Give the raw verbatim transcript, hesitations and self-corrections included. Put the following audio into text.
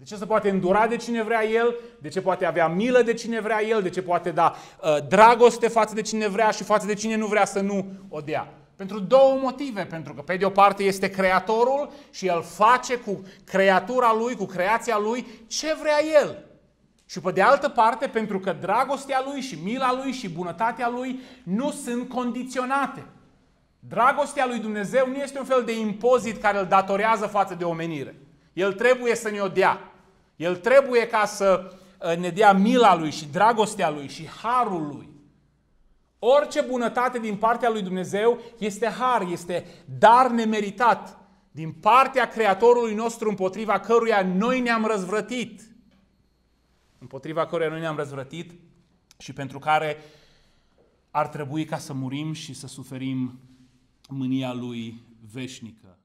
De ce se poate îndura de cine vrea El, de ce poate avea milă de cine vrea El, de ce poate da uh, dragoste față de cine vrea și față de cine nu vrea să nu o dea. Pentru două motive, pentru că pe de o parte este Creatorul și El face cu creatura Lui, cu creația Lui, ce vrea El. Și pe de altă parte, pentru că dragostea Lui și mila Lui și bunătatea Lui nu sunt condiționate. Dragostea lui Dumnezeu nu este un fel de impozit care îl datorează față de omenire. El trebuie să ne-o dea. El trebuie ca să ne dea mila Lui și dragostea Lui și harul Lui. Orice bunătate din partea lui Dumnezeu este har, este dar nemeritat din partea Creatorului nostru împotriva căruia noi ne-am răzvrătit. Împotriva căruia noi ne-am răzvrătit și pentru care ar trebui ca să murim și să suferim mânia Lui veșnică.